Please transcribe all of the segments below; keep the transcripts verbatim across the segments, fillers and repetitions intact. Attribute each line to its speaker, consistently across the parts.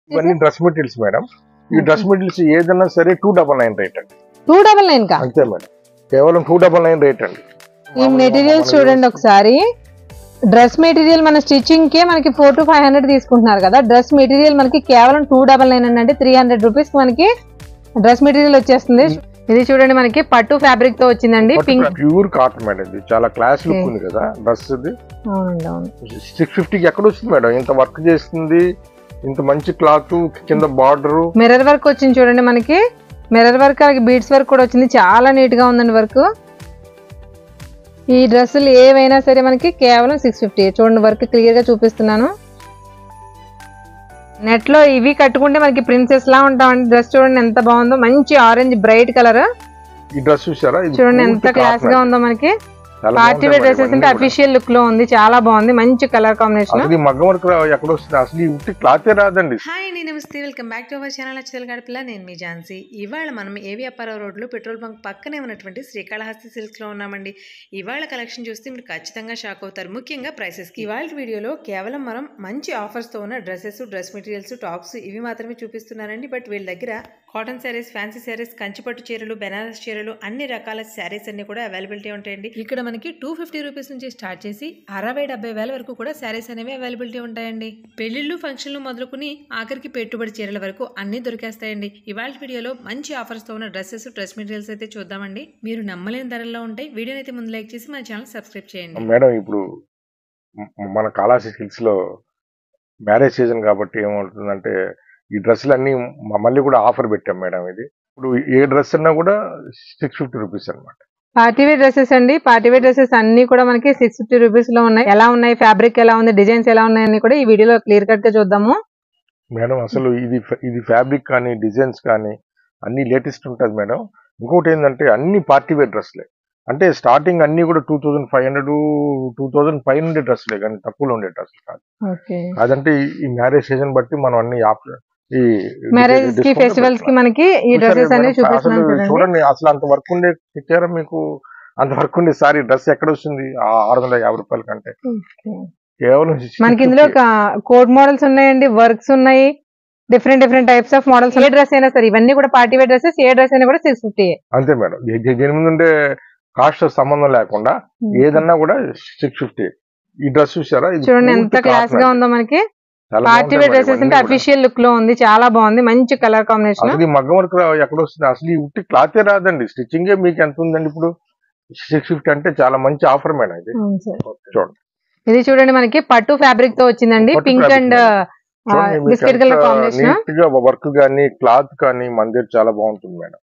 Speaker 1: ఇవన్నీ dress materials madam. ఈ dress materials ఏదైనా సరే టూ డబల్ నైన్ రేట్ అండి.
Speaker 2: టూ డబల్ నైన్ కా
Speaker 1: అంతే మేడం, కేవలం టూ డబల్ నైన్ రేట్ అండి.
Speaker 2: ఈ మెటీరియల్స్ చూడండి ఒకసారి. డ్రెస్ మెటీరియల్ మన స్టిచ్చింగ్ కే మనకి ఫోర్ టు ఫైవ్ హండ్రెడ్ తీసుకుంటున్నారు కదా, డ్రెస్ మెటీరియల్ మనకి కేవలం టూ డబల్ నైన్ అంటే త్రీ హండ్రెడ్ రూపీస్ మనకి డ్రెస్ మెటీరియల్ వచ్చేస్తుంది. ఇది చూడండి మనకి పట్టు ఫ్యాబ్రిక్ తో వచ్చిందండి, పింక్
Speaker 1: ప్యూర్ కాటన్ మేడం. ఇది చాలా క్లాస్ లుక్ ఉంది కదా డ్రెస్. ఇది సిక్స్ ఫిఫ్టీకి ఎక్కడ వస్తుంది మేడం? ఇంత వర్క్ చేస్తుంది, ఇంత మంచి క్లాత్, కింద బార్డర్
Speaker 2: మిర్రర్ వర్క్ వచ్చింది చూడండి మనకి. మిర్రర్ వర్క్ అలాగే బీడ్స్ వర్క్ కూడా వచ్చింది, చాలా నీట్ గా ఉందండి వర్క్. ఈ డ్రెస్సులు ఏవైనా సరే మనకి కేవలం సిక్స్ ఫిఫ్టీ. చూడండి వర్క్ క్లియర్ గా చూపిస్తున్నాను. నెట్ లో ఇవి కట్టుకుంటే మనకి ప్రిన్సెస్ లా ఉంటామండి. డ్రెస్ చూడండి ఎంత బాగుందో, మంచి ఆరెంజ్ బ్రైట్ కలర్.
Speaker 1: ఈ డ్రెస్ చూసారా?
Speaker 2: చూడండి ఎంత క్లాస్ గా ఉందో మనకి. పార్టీ వేర్ డ్రెస్సెస్ అంటే అఫీషియల్ లుక్ లో ఉంది, చాలా బాగుంది, మంచి కలర్ కాంబినేషన్.
Speaker 1: మగ్గం వర్క్ ఎక్కడ వస్తుంది? అసలు ఈ క్లాత్ రాదండి.
Speaker 3: హాయ్ అండి, నమస్తే, welcome back to our channel Achal Gadapala. నేను మీ ఝాన్సీ. ఇవాళ మనం ఏవి అప్పారావు రోడ్లో పెట్రోల్ బంక్ పక్కనే ఉన్నటువంటి శ్రీకాళహస్తి సిల్క్స్ లో ఉన్నామండి. ఇవాళ కలెక్షన్ చూస్తే మీరు ఖచ్చితంగా షాక్ అవుతారు, ముఖ్యంగా ప్రైసెస్ కి. ఇవాళ వీడియోలో కేవలం మనం మంచి ఆఫర్స్ తో ఉన్న డ్రెస్సెస్, డ్రెస్ మెటీరియల్స్, టాప్స్ ఇవి మాత్రమే చూపిస్తున్నానండి. బట్ వీళ్ళ దగ్గర కాటన్ శారీస్, ఫ్యాన్సీ శారీస్, కంచిపట్టు చీరలు, బెనారస్ చీరలు, అన్ని రకాల శారీస్ అన్ని కూడా అవైలబిలిటీ ఉంటాయండి. ఇక్కడ మనకి టూ ఫిఫ్టీ రూపీస్ నుంచి స్టార్ట్ చేసి అరవై డెబ్బై వేల వరకు కూడా శారీస్ అనేవి అవైలబిలిటీ ఉంటాయండి. పెళ్లిళ్ళు, ఫంక్షన్లు మొదలుకుని ఆఖరికి పెట్టుబడి చీరల వరకు అన్ని దొరికేస్తాయండి. ఇవాళ వీడియోలో మంచి ఆఫర్స్ తో ఉన్న డ్రెస్సెస్, డ్రెస్ మెటీరియల్స్ అయితే చూద్దామండి. మీరు నమ్మలేని ధరల్లో ఉంటాయి. వీడియోని అయితే ముందు లైక్ చేసి మన ఛానల్ సబ్స్క్రైబ్ చేయండి.
Speaker 1: మేడం, ఇప్పుడు మన కాళహస్తి సిల్క్స్ లో మ్యారేజ్ సీజన్ కాబట్టి ఏమవుతుందంటే ఈ డ్రెస్సులు అన్ని మళ్ళీ కూడా ఆఫర్ పెట్టాం మేడం. ఇది ఇప్పుడు ఏ డ్రెస్ అన్నా కూడా సిక్స్ ఫిఫ్టీ రూపీస్ అనమాట.
Speaker 2: పార్టీ వేర్ డ్రెస్సెస్ అండి. పార్టీ వేర్ డ్రెస్సెస్ అన్ని కూడా మనకి సిక్స్ ఫిఫ్టీ రూపీస్ లో ఉన్నాయి. ఎలా ఉన్నాయి, ఫ్యాబ్రిక్ ఎలా ఉంది, డిజైన్స్ ఎలా ఉన్నాయి అన్ని కూడా ఈ వీడియోలో క్లియర్ కట్ గా చూద్దాము
Speaker 1: మేడం. అసలు ఇది ఇది ఫ్యాబ్రిక్ కానీ డిజైన్స్ కానీ అన్ని లేటెస్ట్ ఉంటుంది మేడం. ఇంకోటి ఏంటంటే అన్ని పార్టీ వేర్ డ్రెస్లే, అంటే స్టార్టింగ్ అన్ని కూడా two thousand five hundred two thousand పైన ఉండే డ్రెస్లే, కానీ తక్కువలో ఉండే డ్రెస్లు కాదు. అదంటే ఈ మ్యారేజ్ సీజన్ బట్టి మనం అన్ని ఈ
Speaker 2: మ్యారేజ్ కి, ఫెస్టివల్స్ కి మనకి ఈ డ్రెస్సెస్ అనేవి చూపిస్తున్నాం.
Speaker 1: చూడండి అసలు అంత వర్క్ ఉండే ఇచ్చారా మీకు? అంత వర్క్ ఉండే సారీ డ్రెస్ ఎక్కడ వస్తుంది ఆరు వందల యాభై రూపాయల కంటే? కేవలం
Speaker 2: మనకి ఇందులో కోడ్ మోడల్స్ ఉన్నాయండి, వర్క్స్ ఉన్నాయి, different different types of models. ఏ డ్రెస్ అయినా సరే, ఇవన్నీ కూడా పార్టీ వేర్ డ్రెస్సెస్, ఏ డ్రెస్ అయినా కూడా సిక్స్ ఫిఫ్టీ.
Speaker 1: అంతే మేడం, దీని ముందు ఉండే కాస్ట్ సంబంధం లేకుండా ఏదన్నా కూడా సిక్స్ ఫిఫ్టీ. ఈ డ్రెస్ చూసారా?
Speaker 2: చూడండి ఎంత క్లాస్ గా ఉందో మనకి. పార్టీ వేర్ డ్రెస్సెస్ అంటే అఫీషియల్ లుక్ లో ఉంది, చాలా బాగుంది, మంచి కలర్ కాంబినేషన్.
Speaker 1: అది మగ్గం వర్క్ ఎక్కడ వస్తుంది? అసలు ఈ ఉట్టి క్లాతే రాదండి. స్టిచ్చింగ్ మీకు ఎంత ఉందండి ఇప్పుడు? సిక్స్ ఫిఫ్టీ అంటే చాలా మంచి ఆఫర్ మేడం. ఇది చూడండి.
Speaker 2: ఇది చూడండి మనకి పట్టు ఫ్యాబ్రిక్ తో వచ్చిందండి, pink and biscuit colour combination.
Speaker 1: Neat గా వర్క్ కానీ క్లాత్ కానీ మన దగ్గర చాలా బాగుంటుంది మేడం.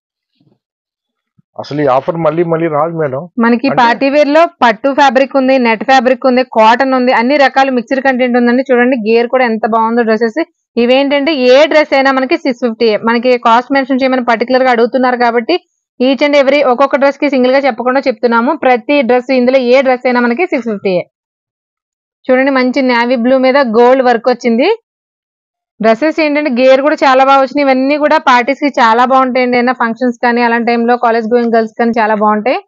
Speaker 1: అసలు ఈ ఆఫర్ మళ్ళీ మళ్ళీ రాదు మేడం.
Speaker 2: మనకి పార్టీ వేర్ లో పట్టు ఫ్యాబ్రిక్ ఉంది, నెట్ ఫ్యాబ్రిక్ ఉంది, కాటన్ ఉంది, అన్ని రకాల మిక్స్డ్ కంటెంట్ ఉందండి. చూడండి గేర్ కూడా ఎంత బాగుందో డ్రెస్సెస్. ఇవేంటంటే ఏ డ్రెస్ అయినా మనకి సిక్స్ ఫిఫ్టీ. మనకి కాస్ట్ మెన్షన్ చేయమని పర్టికులర్ గా అడుగుతున్నారు కాబట్టి ఈచ్ అండ్ ఎవ్రీ ఒక్కొక్క డ్రెస్ కి సింగిల్ గా చెప్పకుండా చెప్తున్నాము. ప్రతి డ్రెస్ ఇందులో ఏ డ్రెస్ అయినా మనకి సిక్స్ ఫిఫ్టీ. చూడండి మంచి నేవీ బ్లూ మీద గోల్డ్ వర్క్ వచ్చింది. డ్రెస్సెస్ ఏంటంటే గేర్ కూడా చాలా బాగా వచ్చినాయి. ఇవన్నీ కూడా పార్టీస్ కి చాలా బాగుంటాయండి, ఏదైనా ఫంక్షన్స్ కానీ అలాంటి టైంలో కాలేజ్ గోయింగ్ గర్ల్స్ కానీ చాలా బాగుంటాయి.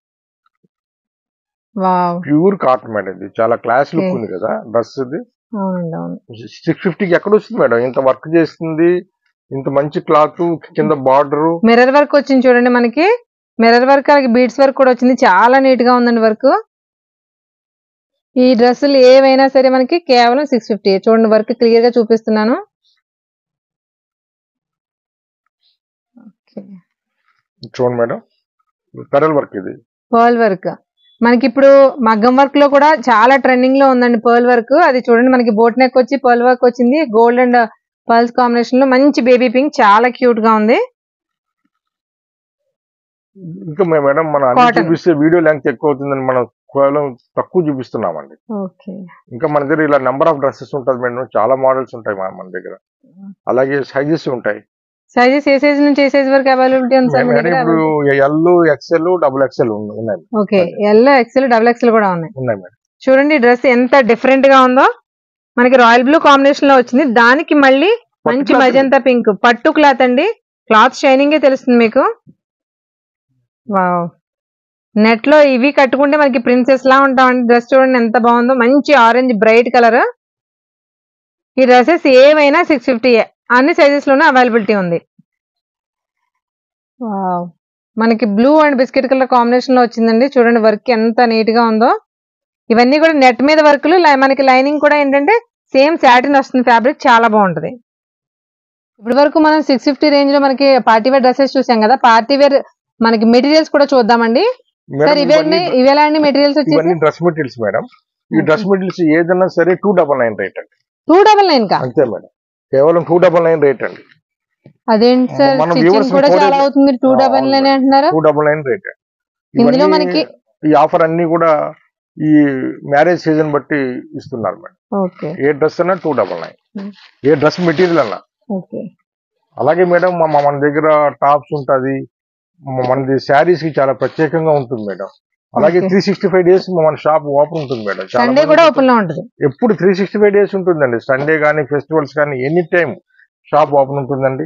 Speaker 2: Wow,
Speaker 1: pure cotton madam. ఇది చాలా క్లాస్ లుక్ ఉంది కదా డ్రెస్. ఇది సిక్స్ ఫిఫ్టీకి ఎక్కడ వస్తుంది మేడం? ఇంత వర్క్ చేస్తుంది, ఇంత మంచి క్లాత్, కింద బార్డర్
Speaker 2: మిర్రర్ వర్క్ వచ్చింది చూడండి మనకి. మిర్రర్ వర్క్ అలాగే బీడ్స్ వర్క్ కూడా వచ్చింది, చాలా నీట్ గా ఉందండి వర్క్. ఈ డ్రెస్సులు ఏవైనా సరే మనకి కేవలం సిక్స్ ఫిఫ్టీ. చూడండి వర్క్ క్లియర్ గా చూపిస్తున్నాను.
Speaker 1: చూడండి మేడం, పెరల్ వర్క్. ఇది
Speaker 2: పర్ల్ వర్క్ మనకి ఇప్పుడు మగ్గం వర్క్ లో కూడా చాలా ట్రెండింగ్ లో ఉందండి పర్ల్ వర్క్. అది చూడండి మనకి బోట్ నెక్ వచ్చి పర్ల్ వర్క్ వచ్చింది, గోల్డ్ అండ్ పర్ల్స్ కాంబినేషన్ లో మంచి బేబీ పింక్, చాలా క్యూట్ గా ఉంది.
Speaker 1: ఇంకా మేడం మన అన్ని చూపిస్తే వీడియో లెంగ్త్ ఎక్కువ అవుతుందని మనం కేవలం తక్కువ చూపిస్తున్నామండి. ఇంకా మన దగ్గర ఇలా నెంబర్ ఆఫ్ డ్రెస్సెస్ ఉంటుంది మేడం, చాలా మోడల్స్ ఉంటాయి మన దగ్గర, అలాగే సైజెస్ ఉంటాయి.
Speaker 2: సైజెస్ ఏ సైజ్ నుంచి ఏ సైజ్ వరకు అవైలబిలిటీ ఉంది సార్?
Speaker 1: ఇప్పుడు ఎల్, ఎక్స్ఎల్, డబుల్ ఎక్స్ఎల్ ఉన్నాయి.
Speaker 2: Okay, L, XL, double XL కూడా ఉన్నాయి
Speaker 1: ఉన్నాయి మేడం.
Speaker 2: చూడండి డ్రెస్ ఎంత డిఫరెంట్ గా ఉందో. మనకి రాయల్ బ్లూ కాంబినేషన్ లో వచ్చింది, దానికి మళ్ళీ మంచి మజంతా పింక్ పట్టు క్లాత్ అండి. క్లాత్ షైనింగ్ తెలుస్తుంది మీకు. వావ్, నెట్ లో ఇవి కట్టుకుంటే మనకి ప్రిన్సెస్ లా ఉంటామండి. డ్రెస్ చూడండి ఎంత బాగుందో, మంచి ఆరెంజ్ బ్రైట్ కలర్. ఈ డ్రెస్సెస్ ఏవైనా సిక్స్ ఫిఫ్టీ అన్ని సైజెస్ లోనే అవైలబిలిటీ ఉంది. వావ్, మనకి blue and biscuit colour combination లో వచ్చిందండి. చూడండి వర్క్ ఎంత నీట్ గా ఉందో. ఇవన్నీ కూడా నెట్ మీద వర్క్లు, మనకి లైనింగ్ కూడా ఏంటంటే సేమ్ సాటిన్ వస్తుంది. ఫ్యాబ్రిక్ చాలా బాగుంటది. ఇప్పటి వరకు మనం సిక్స్ ఫిఫ్టీ రేంజ్ లో మనకి పార్టీ వేర్ డ్రెస్సెస్ చూసాం కదా. పార్టీ వేర్ మనకి మెటీరియల్స్ కూడా చూద్దామండి. సార్ ఇవన్నీ ఇవి ఎలాంటి మెటీరియల్స్ వచ్చేసి?
Speaker 1: Dress materials madam. ఈ డ్రెస్ మెటీరియల్స్ ఏదైనా సరే టూ డబల్ నైన్ రేట్ అండి.
Speaker 2: టూ డబల్ నైన్ కా?
Speaker 1: అంతే మేడం, కేవలం టూ డబల్ నైన్ రేట్ అండి.
Speaker 2: అదేంటి సార్, స్టిచ్చింగ్ కూడా చాలా అవుతుంది, టూ డబల్ నైన్ అంటున్నారు?
Speaker 1: Two double nine rate.
Speaker 2: ఇందులో మనకి
Speaker 1: ఈ ఆఫర్ అన్ని కూడా ఈ మ్యారేజ్ సీజన్ బట్టి ఇస్తున్నారు మేడం.
Speaker 2: ఓకే,
Speaker 1: ఏ డ్రెస్ అన్నా టూ డబల్ నైన్, ఏ డ్రెస్ మెటీరియల్ అన్నా.
Speaker 2: ఓకే,
Speaker 1: అలాగే మేడం మన దగ్గర టాప్స్ ఉంటది, మనది శారీస్ కి చాలా ప్రత్యేకంగా ఉంటుంది మేడం. అలాగే త్రీ సిక్స్టీ ఫైవ్ డేస్ మన షాప్ ఓపెన్ ఉంటుంది మేడం.
Speaker 2: సండే కూడా ఓపెన్ లో ఉంటుంది.
Speaker 1: ఎప్పుడు త్రీ సిక్స్టీ ఫైవ్ డేస్ ఉంటుందండి. సండే కానీ ఫెస్టివల్స్ కానీ ఎనీ టైం షాప్ ఓపెన్ ఉంటుందండి.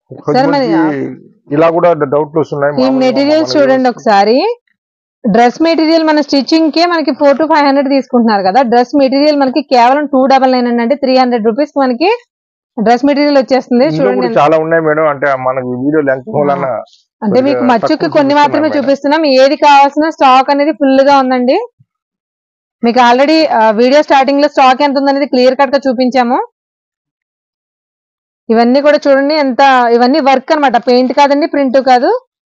Speaker 1: ఇలా కూడా డౌట్లు వస్తున్నాయి.
Speaker 2: ఈ మెటీరియల్స్ చూడండి ఒకసారి. డ్రెస్ మెటీరియల్ మన స్టిచ్చింగ్ కే మనకి ఫోర్ టు ఫైవ్ హండ్రెడ్ తీసుకుంటున్నారు కదా. డ్రెస్ మెటీరియల్ మనకి కేవలం టూ డబల్ నైన్ అంటే త్రీ హండ్రెడ్ రూపీస్ మనకి డ్రెస్ మెటీరియల్ వచ్చేస్తుంది. చూడండి
Speaker 1: చాలా ఉన్నాయి మేడం. అంటే మనకి వీడియో లెంగ్త్ వలన
Speaker 2: అంటే మీకు మచ్చుకి కొన్ని మాత్రమే చూపిస్తున్నాం. ఏది కావాల్సిన స్టాక్ అనేది ఫుల్ గా ఉందండి. మీకు ఆల్రెడీ వీడియో స్టార్టింగ్ లో స్టాక్ ఎంత ఉందనేది క్లియర్ కట్ గా చూపించాము. ఇవన్నీ కూడా చూడండి ఎంత, ఇవన్నీ వర్క్ అన్నమాట, పెయింట్ కాదండి, ప్రింట్ కాదు.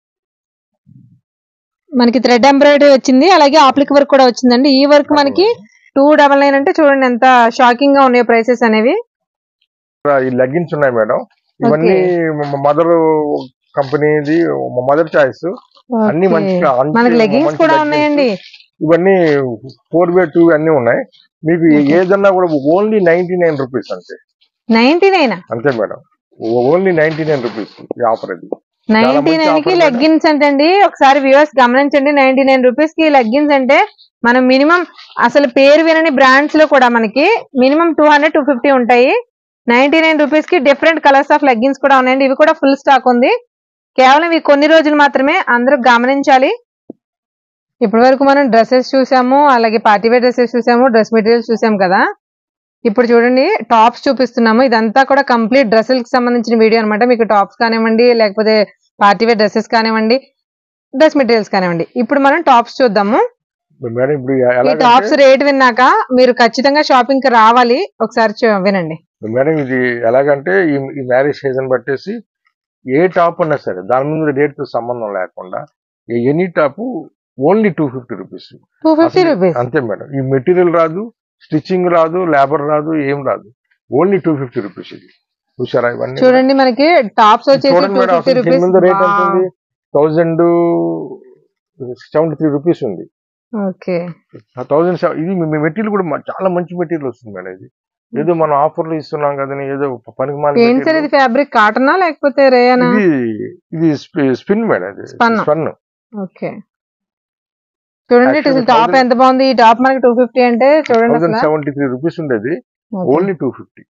Speaker 2: మనకి థ్రెడ్ ఎంబ్రాయిడరీ వచ్చింది, అలాగే ఆప్లిక్ వర్క్ కూడా వచ్చిందండి. ఈ వర్క్ మనకి టూ డబల్ నైన్ అంటే చూడండి ఎంత షాకింగ్ గా ఉన్నాయి ప్రైసెస్ అనేవి.
Speaker 1: ఈ లెగ్గిన్స్ ఉన్నాయి మేడం. ఇవన్నీ మదర్ కంపెనీది, మదర్ చాయిస్. అన్ని మంచిగా
Speaker 2: మనకి లెగ్గిన్స్ కూడా ఉన్నాయండి.
Speaker 1: ఇవన్నీ ఫోర్ బై టూ అన్ని ఉన్నాయి. మీకు ఏదన్నా కూడా ఓన్లీ నైన్టీ నైన్ రూపీస్ అంతే.
Speaker 2: నైన్టీ నైన్
Speaker 1: అంతే madam, only ninety nine rupees ఈ ఆఫర్. అది
Speaker 2: నైన్టీ నైన్ కి లెగ్గిన్స్ అంటే అండి, ఒకసారి వ్యూవర్స్ గమనించండి. నైన్టీ నైన్ రూపీస్ కి లెగ్గిన్స్ అంటే మనం మినిమం అసలు పేరు వినని బ్రాండ్స్ లో కూడా మనకి minimum two hundred two fifty ఉంటాయి. నైన్టీ నైన్ రూపీస్ కి డిఫరెంట్ కలర్స్ ఆఫ్ లెగ్గిన్స్ కూడా ఉన్నాయండి. ఇవి కూడా ఫుల్ స్టాక్ ఉంది. కేవలం ఇవి కొన్ని రోజులు మాత్రమే, అందరూ గమనించాలి. ఇప్పటి వరకు మనం డ్రెస్సెస్ చూసాము, అలాగే పార్టీ వేర్ డ్రెస్సెస్ చూసాము, డ్రెస్ మెటీరియల్స్ చూసాము కదా. ఇప్పుడు చూడండి టాప్స్ చూపిస్తున్నాము. ఇదంతా కూడా కంప్లీట్ డ్రెస్సులకు సంబంధించిన వీడియో అనమాట. మీకు టాప్స్ కానివ్వండి, లేకపోతే పార్టీ వేర్ డ్రెస్సెస్ కానివ్వండి, డ్రెస్ మెటీరియల్స్ కానివ్వండి. ఇప్పుడు మనం టాప్స్ చూద్దాము. ఈ టాప్స్ రేట్ విన్నాక మీరు ఖచ్చితంగా షాపింగ్ కి రావాలి. ఒకసారి వినండి
Speaker 1: మేడం. ఇది ఎలాగంటే ఈ మ్యారేజ్ సీజన్ బట్టేసి ఏ టాప్ అన్నా సరే దాని ముందు రేట్ తో సంబంధం లేకుండా any top only two fifty rupees.
Speaker 2: Two fifty rupees
Speaker 1: అంతే మేడం. ఈ మెటీరియల్ రాదు, స్టిచ్చింగ్ రాదు, లేబర్ రాదు, ఏం రాదు. Only two fifty rupees. ఇది చూసారా? ఇవన్నీ
Speaker 2: చూడండి మనకి టాప్స్ వచ్చేసి
Speaker 1: రేట్ ఉంటుంది థౌజండ్ సెవెంటీ త్రీ రూపీస్ ఉంది.
Speaker 2: ఓకే,
Speaker 1: థౌజండ్ ఇది మెటీరియల్ కూడా చాలా మంచి మెటీరియల్ వస్తుంది మేడం. ఇది ఏదో మనం ఆఫర్లు ఇస్తున్నాం కదా, ఏదో పనికి మాలి
Speaker 2: ఫ్యాబ్రిక్ కాటనా లేకపోతే రేయనా?
Speaker 1: ఇది స్పిన్ మేడం, స్పన్.
Speaker 2: ఓకే, చూడండి టాప్ ఎంత బాగుంది. ఈ టాప్ మనకి టూ ఫిఫ్టీ అంటే చూడండి
Speaker 1: సెవెంటీ త్రీ రూపీస్ ఉండేది, ఓన్లీ టూ ఫిఫ్టీ.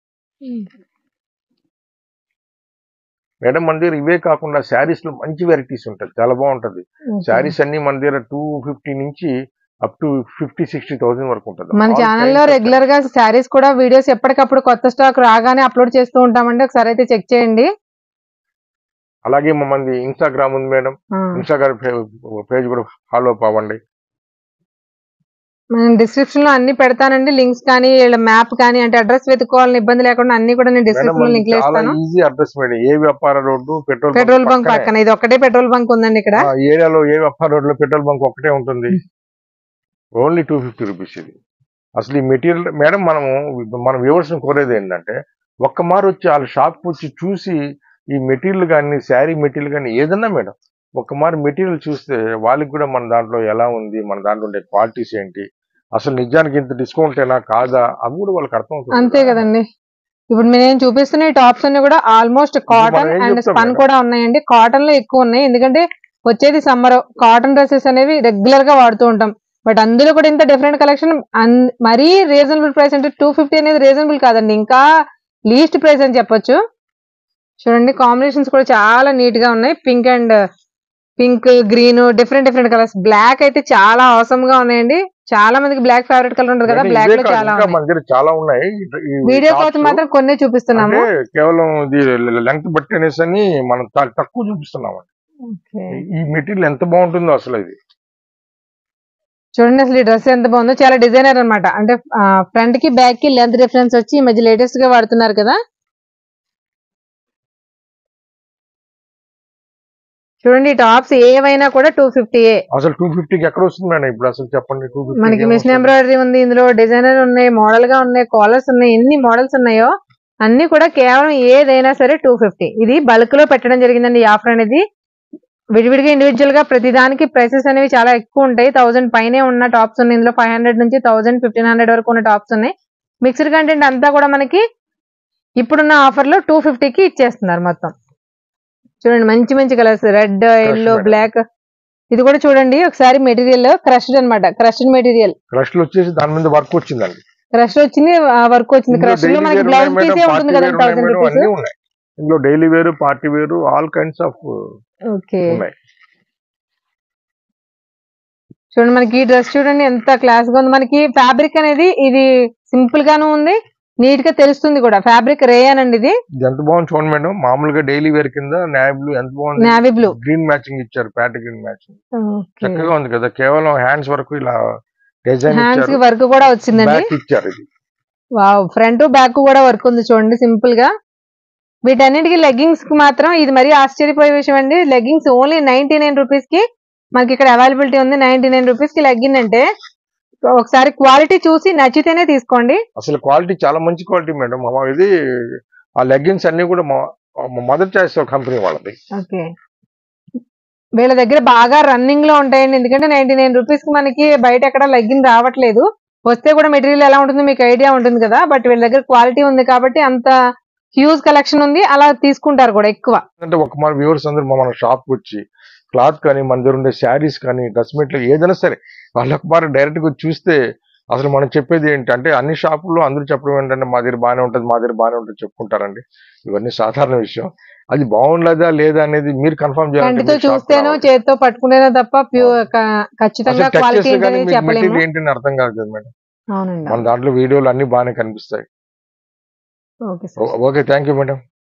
Speaker 1: మేడం మన దగ్గర ఇవే కాకుండా శారీస్ లో మంచి వెరైటీస్ ఉంటాయి, చాలా బాగుంటది. శారీస్ అన్ని మన దగ్గర టూ ఫిఫ్టీ నుంచి up to fifty sixty thousand వరకు ఉంటుంది.
Speaker 2: మన ఛానల్లో రెగ్యులర్ గా శారీస్ కూడా వీడియోస్ ఎప్పటికప్పుడు కొత్త స్టాక్ రాగానే అప్లోడ్ చేస్తూ ఉంటామండి. ఒకసారి అయితే చెక్ చేయండి.
Speaker 1: అలాగే మంది ఇన్స్టాగ్రామ్ ఉంది మేడం, ఇన్స్టాగ్రామ్ పేజ్ కూడా ఫాలో అప్ అవ్వండి.
Speaker 2: నేను డిస్క్రిప్షన్ లో అన్ని పెడతానండి, లింక్స్ కానీ మ్యాప్ కానీ, అంటే అడ్రస్ వెతుకోవాలని ఇబ్బంది లేకుండా అన్ని కూడా నేను డిస్క్రిప్షన్ లో లింక్ చేస్తాను.
Speaker 1: ఈజీ అడ్రస్ మేడం, ఏ వ్యాపార రోడ్డు పెట్రోల్
Speaker 2: పెట్రోల్ బంక్ పక్కన. ఇది ఒకటే పెట్రోల్ బంక్ ఉందండి ఇక్కడ
Speaker 1: ఏరియాలో. ఏ వ్యాపార రోడ్ లో పెట్రోల్ బంక్ ఒకటే ఉంటుంది. ఓన్లీ టూ ఫిఫ్టీ రూపీస్ ఇది. అసలు ఈ మెటీరియల్ మేడం మనము మన వ్యూవర్స్ కోరేది ఏంటంటే ఒక్క మారు వచ్చి వాళ్ళ షాప్ వచ్చి చూసి ఈ మెటీరియల్ కానీ, శారీ మెటీరియల్ కానీ ఏదన్నా మేడం ఒక్క మారు మెటీరియల్ చూస్తే వాళ్ళకి కూడా మన దాంట్లో ఎలా ఉంది, మన దాంట్లో ఉండే క్వాలిటీస్ ఏంటి, అసలు నిజానికి ఇంత డిస్కౌంట్ అయినా కాదా అది కూడా వాళ్ళకి అర్థం అవుతుంది.
Speaker 2: అంతే కదండి. ఇప్పుడు నేను చూపిస్తున్న ఈ టాప్స్ అన్ని కూడా ఆల్మోస్ట్ కాటన్ అండ్ స్పన్ కూడా ఉన్నాయండి. కాటన్ లో ఎక్కువ ఉన్నాయి, ఎందుకంటే వచ్చేది సమ్మర్. కాటన్ డ్రెస్సెస్ అనేవి రెగ్యులర్ గా వాడుతూ ఉంటాం. బట్ అందులో కూడా ఇంత డిఫరెంట్ కలెక్షన్, మరీ రీజనబుల్ ప్రైస్ అంటే టూ ఫిఫ్టీ అనేది రీజనబుల్ కాదండి, ఇంకా లీస్ట్ ప్రైస్ అని చెప్పొచ్చు. చూడండి కాంబినేషన్స్ కూడా చాలా నీట్ గా ఉన్నాయి. Pink and pink, green, different different colours. Black అయితే చాలా అవసరం గా ఉన్నాయండి. చాలా మందికి బ్లాక్ ఫేవరెట్ కలర్ ఉంటుంది కదా,
Speaker 1: అంటే
Speaker 2: బ్లాక్
Speaker 1: ఇవే
Speaker 2: లో
Speaker 1: కాదు,
Speaker 2: చాలా
Speaker 1: ఇంకా
Speaker 2: ఉన్నాయి.
Speaker 1: మన దగ్గర చాలా ఉన్నాయి. ఈ- ఈ
Speaker 2: వీడియో
Speaker 1: tops
Speaker 2: కోసం మాత్రం కొన్నే చూపిస్తున్నాము.
Speaker 1: అంటే కేవలం ఇది లెంగ్త్ బట్టి అనేసి అని మనం చాలా తక్కువ చూపిస్తున్నాం.
Speaker 2: ఓకే.
Speaker 1: ఈ మెటీరియల్ ఎంత బాగుంటుందో అసలు ఇది.
Speaker 2: చూడండి అసలు ఈ డ్రెస్ ఎంత బాగుందో, చాలా డిజైనర్ అన్నమాట. అంటే ఫ్రంట్ కి బ్యాక్ కి లెంత్ డిఫరెన్స్ వచ్చి ఈ మధ్య లేటెస్ట్ గా వాడుతున్నారు కదా. చూడండి టాప్స్ ఏవైనా కూడా టూ ఫిఫ్టీ
Speaker 1: అసలు టూ ఫిఫ్టీకి ఎక్కడ వస్తుంది మేడం ఇప్పుడు అసలు చెప్పండి. టూ
Speaker 2: మనకి మిషన్
Speaker 1: ఫిఫ్టీ
Speaker 2: ఎంబ్రాయిడరీ ఉంది, ఇందులో డిజైనర్ ఉన్నాయి, మోడల్ గా ఉన్నాయి, కాలర్స్ ఉన్నాయి, ఎన్ని మోడల్స్ ఉన్నాయో అన్ని కూడా కేవలం ఏదైనా సరే టూ ఫిఫ్టీ. ఇది బల్క్ లో పెట్టడం జరిగిందండి ఈ ఆఫర్ అనేది. విడివిడిగా ఇండివిజువల్ గా ప్రతి దానికి ప్రైసెస్ అనేవి చాలా ఎక్కువ ఉంటాయి. థౌసండ్ పైనే ఉన్న టాప్స్ ఉన్నాయి ఇందులో, ఫైవ్ హండ్రెడ్ నుంచి థౌసండ్ ఫిఫ్టీన్ హండ్రెడ్ వరకు ఉన్న టాప్స్ ఉన్నాయి. మిక్స్డ్ కంటెంట్ అంతా కూడా మనకి ఇప్పుడున్న ఆఫర్ లో టూ ఫిఫ్టీకి ఇచ్చేస్తున్నారు మొత్తం. చూడండి మంచి మంచి colours, red, yellow,
Speaker 1: madam.
Speaker 2: Black. ఇది కూడా చూడండి ఒకసారి మెటీరియల్ క్రష్డ్ అన్నమాట, క్రష్డ్ మెటీరియల్.
Speaker 1: క్రష్ లో వచ్చేసి దాని మీద వర్క్ వచ్చిందండి.
Speaker 2: క్రష్ వచ్చింది, వర్క్ వచ్చింది.
Speaker 1: ఇందులో
Speaker 2: క్రష్ లో
Speaker 1: daily
Speaker 2: మనకి
Speaker 1: wear
Speaker 2: బ్లౌజ్
Speaker 1: ఉన్నాయి
Speaker 2: పీసే
Speaker 1: మేడం,
Speaker 2: ఉంటుంది
Speaker 1: party
Speaker 2: కదా
Speaker 1: wear ఉన్నాయి
Speaker 2: థౌసండ్
Speaker 1: మేడం,
Speaker 2: రూపీస్.
Speaker 1: అన్నీ ఉన్నాయి. ఇందులో డైలీ వేరు, పార్టీ వేరు, ఆల్ కైండ్స్ ఆఫ్
Speaker 2: ఓకే.
Speaker 1: ఉన్నాయి.
Speaker 2: చూడండి మనకి ఈ డ్రెస్ చూడండి ఎంత క్లాస్ గా ఉంది. మనకి ఫ్యాబ్రిక్ అనేది ఇది సింపుల్ గాను ఉంది, నీట్ గా తెలుస్తుంది కూడా. ఫ్యాబ్రిక్ రేయన్ అండి ఇది.
Speaker 1: ఇది ఎంత బాగుంది చూడండి మేడం. మామూలుగా డైలీ వేర్ కింద నావీ బ్లూ ఎంత బాగుంది.
Speaker 2: నావీ బ్లూ
Speaker 1: గ్రీన్ మ్యాచింగ్ ఇచ్చారు, ప్యాట్ గ్రీన్ మ్యాచింగ్ చక్కగా ఉంది కదా. కేవలం హ్యాండ్స్ వరకు ఇలా డిజైన్
Speaker 2: హ్యాండ్స్ కి
Speaker 1: ఇచ్చారు,
Speaker 2: వర్క్ కూడా వచ్చిందండి.
Speaker 1: బ్యాక్ ఇచ్చారు. ఇది
Speaker 2: వావ్, ఫ్రంట్ బ్యాక్ కూడా వర్క్ ఉంది చూడండి సింపుల్ గా. వీటన్నిటికి లెగ్గింగ్స్ కి మాత్రం ఇది మరీ ఆశ్చర్యపోయే విషయం అండి. Leggings only ninety nine rupees కి మనకి ఇక్కడ అవైలబిలిటీ ఉంది. నైన్టీ నైన్ రూపీస్ కి లెగ్గిన్ అంటే ఒకసారి క్వాలిటీ చూసి నచ్చితేనే తీసుకోండి.
Speaker 1: అసలు క్వాలిటీ చాలా మంచి క్వాలిటీ మేడం. మా ఇది ఆ లెగ్గిన్స్ అన్ని కూడా మదర్ చాయిస్ కంపెనీ వాళ్ళది.
Speaker 2: ఓకే, వీళ్ళ దగ్గర బాగా రన్నింగ్ లో ఉంటాయండి. ఎందుకంటే నైన్టీ నైన్ రూపీస్ కి మనకి బయట ఎక్కడ లెగ్గిన్ రావట్లేదు. వస్తే కూడా మెటీరియల్ ఎలా ఉంటుందో మీకు ఐడియా ఉంటుంది కదా. బట్ వీళ్ళ దగ్గర క్వాలిటీ ఉంది కాబట్టి అంత హ్యూజ్ కలెక్షన్ ఉంది, అలా తీసుకుంటారు కూడా ఎక్కువ.
Speaker 1: అంటే ఒక మన వ్యూవర్స్ అందరూ మన షాప్ కి వచ్చి క్లాత్ కానీ, మన దగ్గర ఉండే శారీస్ కానీ, డ్రెస్ మెటీరియల్ ఏదైనా సరే వాళ్ళకి మరి డైరెక్ట్ గా చూస్తే అసలు మనం చెప్పేది ఏంటి అంటే, అన్ని షాపుల్లో అందరూ చెప్పడం ఏంటంటే మా దగ్గర బాగానే ఉంటుంది, మా దగ్గర బాగానే ఉంటుంది చెప్పుకుంటారండి. ఇవన్నీ సాధారణ విషయం. అది బాగుండదా లేదా అనేది మీరు కన్ఫర్మ్
Speaker 2: కంటితో
Speaker 1: చేయాలంటే
Speaker 2: చూస్తేనో చేతితో పట్టుకునేనో తప్ప ప్యూర్ ఖచ్చితంగా క్వాలిటీ ఏంటనేది చెప్పలేము.
Speaker 1: ఏంటని అర్థం కాదు కదా మేడం.
Speaker 2: అవునండి.
Speaker 1: మన దాంట్లో వీడియోలు అన్ని బాగానే కనిపిస్తాయి.
Speaker 2: Okay sir.
Speaker 1: Okay, thank you madam.